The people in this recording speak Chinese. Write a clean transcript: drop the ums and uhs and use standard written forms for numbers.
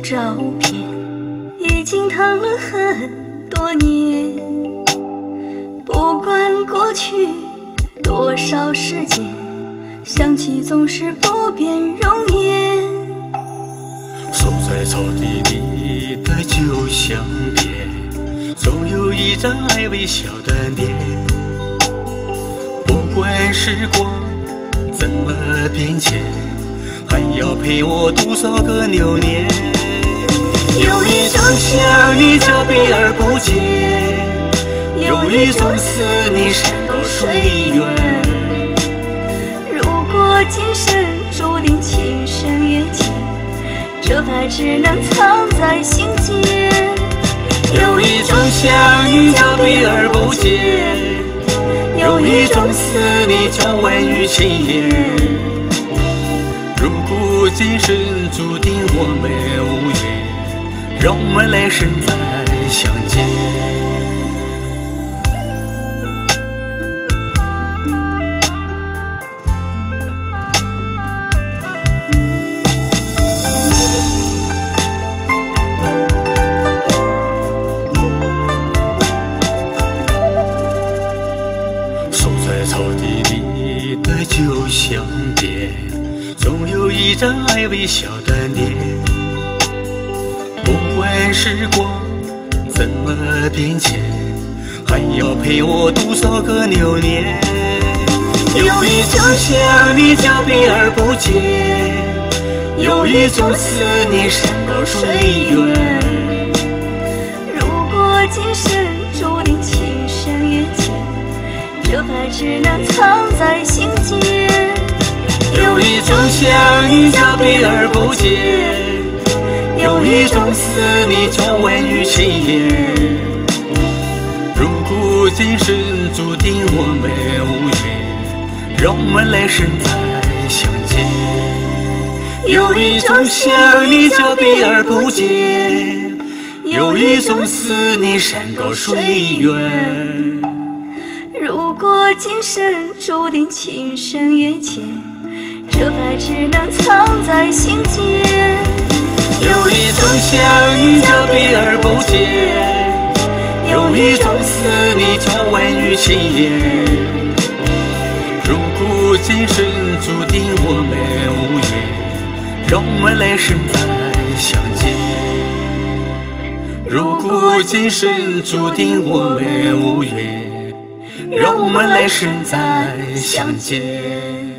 照片，已经躺了很多年。不管过去多少时间，想起总是不变容颜。 守在草地里的旧相片，总有一张爱微笑的脸。不管时光怎么变迁，还要陪我多少个流年。有一种想你叫避而不见，有一种思念山高水远。 如果今生注定情深缘浅，这爱只能藏在心间。 有一种想你叫避而不见，有一种思念叫万语千言。如果今生注定我们无缘，让我们来生再相见。守在草地里的旧相片，总有一张爱微笑的脸。不管时光怎么变迁，还要陪我多少个流年。有一种想你叫避而不见，有一种思念山高水远。 如果今生注定情深缘浅，这爱只能藏在心间。 有一种想你叫避而不见，有一种思念叫万语千言。如果今生注定我们无缘，让我们来生再相见。有一种想你叫避而不见，有一种思念山高水远。 如果今生注定情深缘浅，这爱只能藏在心间。 有一种想你叫避而不见，有一种思念叫万语千言。如果今生注定我们无缘，让我们来生再相见。如果今生注定我们无缘，让我们来生再相见。